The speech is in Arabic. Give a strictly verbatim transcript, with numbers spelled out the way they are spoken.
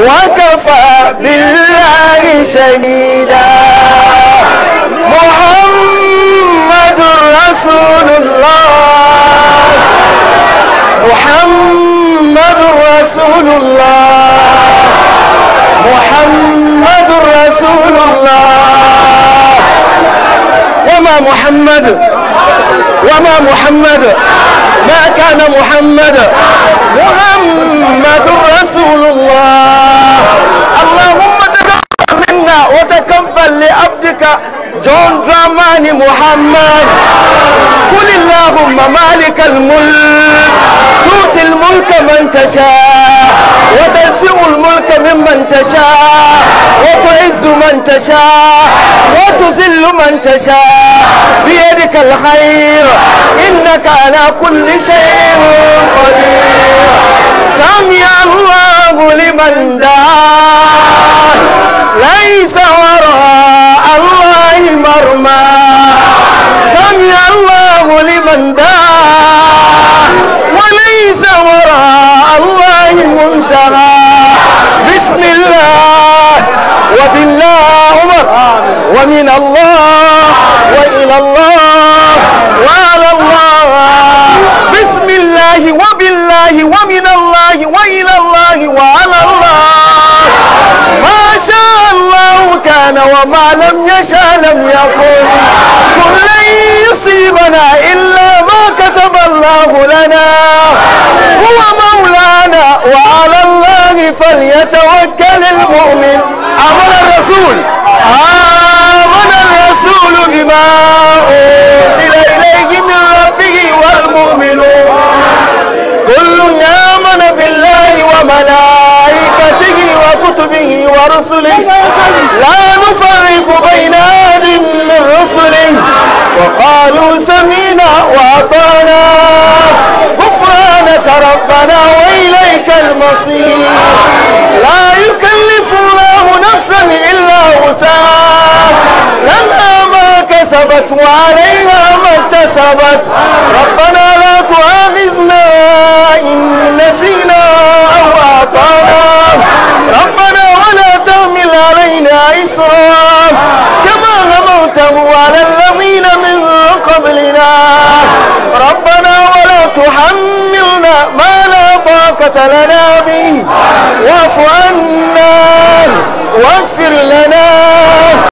وكفى بالله شهيدا. محمد رسول الله، محمد رسول الله، محمد رسول الله. وما محمد وما محمد ما كان محمد، محمد رسول الله. اللهم تقبل منا وتقبل لعبدك جون دراماني محمد. قل اللهم مالك الملك تؤتي الملك من تشاء وتنزع الملك ممن تشاء وتعز من تشاء وتذل من تشاء بيدك الخير إنك على كل شيء قدير. سمع الله لمن دعا ليس وراء الله مرمى. سمع الله لمن دعا وليس وراء الله منتهى. بسم الله وبالله عمر ومن الله وإلى الله وعلى الله. بسم الله وبالله ومن الله وإلى الله وعلى الله. ما شاء الله كان وما لم يشاء لم يكن. قل لن يصيبنا إلا ما كتب الله لنا هو مولانا وعلى الله فليتوكل المؤمن. آمن الرسول آمن الرسول بما أنزل إليه من ربه والمؤمنون كل آمن بالله وملائكته وكتبه ورسله لا نفرق بين أحد من رسله وقالوا سمعنا وأطعنا غفرانك ربنا وإليك المصير. لا يكلف الله نفسا إلا وسعها لها ما كسبت وعليها ما اكتسبت. ربنا لا تؤاخذنا إن نسينا أو أخطأنا ربنا ولا تحمل علينا إصرا كما حملته على الذين من قبلنا. ربنا ولا تحملنا ما لا طاقة لنا به واعف عنا واغفر لنا.